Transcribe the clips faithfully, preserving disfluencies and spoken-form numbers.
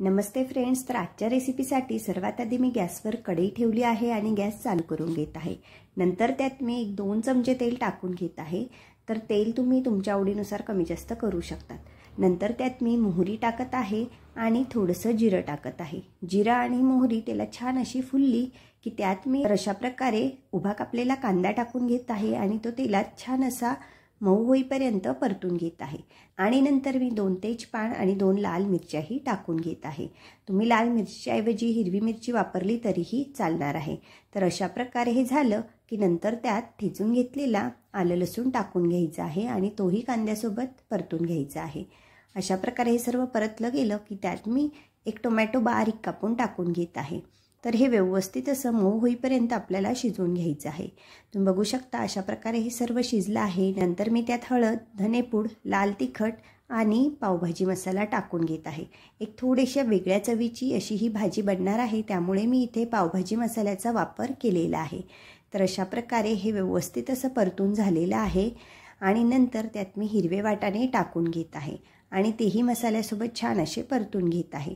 नमस्ते friends, तर आजच्या रेसिपीसाठी सर्वात आधी मी गॅसवर कढई ठेवली आहे आणि गॅस चालू करून घेत आहे। नंतर त्यात मी एक दोन चमचे तेल टाकून घेत आहे। तर तेल तुम्ही तुमच्या आवडीनुसार कमी जास्त करू शकतात। नंतर त्यात मी मोहरी टाकत आहे आणि थोडंसं जिरं टाकत आहे। जिरा आणि मोहरी त्याला छान अशी फुलली की त्यात मी अशा प्रकारे उभा कापलेला कांदा टाकून घेत आहे आणि तो तेलात छान असा मऊ होईपर्यंत परतून घेत आहे। आणि नंतर मी दोन तेजपान आणि दोन लाल मिरच्याही टाकून घेत आहे। तुम्ही लाल मिरचीऐवजी हिरवी मिरची वापरली तरीही चालणार आहे। तर अशा प्रकारे हे झालं की नंतर त्यात ठेचून घेतलेला आलं लसूण टाकून घ्यायचं आहे आणि तोही कांद्यासोबत परतून घ्यायचा आहे। अशा प्रकारे हे सर्व परतलं गेलं की त्यात मी एक टोमॅटो बारीक कापून टाकून घेत आहे। तर हे व्यवस्थित असं मऊ होईपर्यंत आपल्याला शिजवून घ्यायचं आहे। तुम्ही बघू शकता अशा प्रकारे हे सर्व शिजलं आहे। नंतर मी त्यात हळद, धनेपूड, लाल तिखट आणि पावभाजी मसाला टाकून घेत आहे। एक थोडीशी वेगळ्या चवीची अशी ही भाजी बनणार आहे, त्यामुळे मी इथे पावभाजी मसाल्याचा वापर केलेला आहे। तर अशा प्रकारे हे व्यवस्थित असं परतून झालेलं आहे आणि नंतर त्यात मी हिरवे वाटाणे टाकून घेत आहे आणि तेही मसाल्यासोबत छान असे परतून घेत आहे।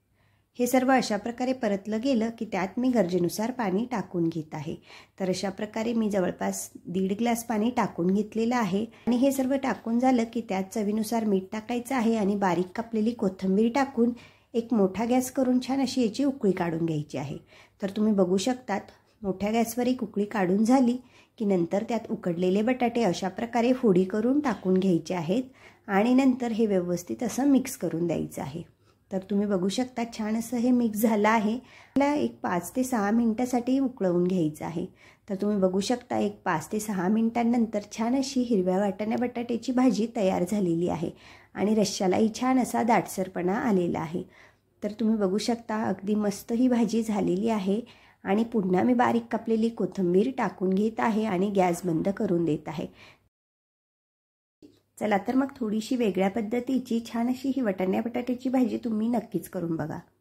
हे सर्व अशा प्रकारे परतलं गेलं की त्यात मी गरजेनुसार पाणी टाकून घेत आहे। तर अशा प्रकारे मी जवळपास दीड ग्लास पाणी टाकून घेतलेलं आहे आणि हे सर्व टाकून झालं की त्यात चवीनुसार मीठ टाकायचं आहे आणि बारीक कापलेली कोथिंबीर टाकून एक मोठा गॅस करून छान अशी याची उकळी काढून घ्यायची आहे। तर तुम्ही बघू शकतात मोठ्या गॅसवर एक उकळी काढून झाली की नंतर त्यात उकडलेले बटाटे अशा प्रकारे फोडी करून टाकून घ्यायचे आहेत आणि नंतर हे व्यवस्थित असं मिक्स करून द्यायचं आहे। तर तुम्ही बघू शकता छान असं हे मिक्स झालं आहे। मला एक पाच ते सहा मिनिटासाठी उकळवून घ्यायचं आहे। तर तुम्ही बघू शकता एक पाच ते सहा मिनिटांनंतर छान अशी हिरव्या वाटाण्या बटाट्याची भाजी तयार झालेली आहे आणि रश्श्यालाही छान असा दाटसरपणा आलेला आहे। तर तुम्ही बघू शकता अगदी मस्त ही भाजी झालेली आहे आणि पुन्हा मी बारीक कापलेली कोथिंबीर टाकून घेत आहे आणि गॅस बंद करून देत आहे। चला तर मग थोडीशी वेगळ्या पद्धतीची छान अशी ही वाटाण्या बटाट्याची भाजी तुम्ही नक्कीच करून बघा।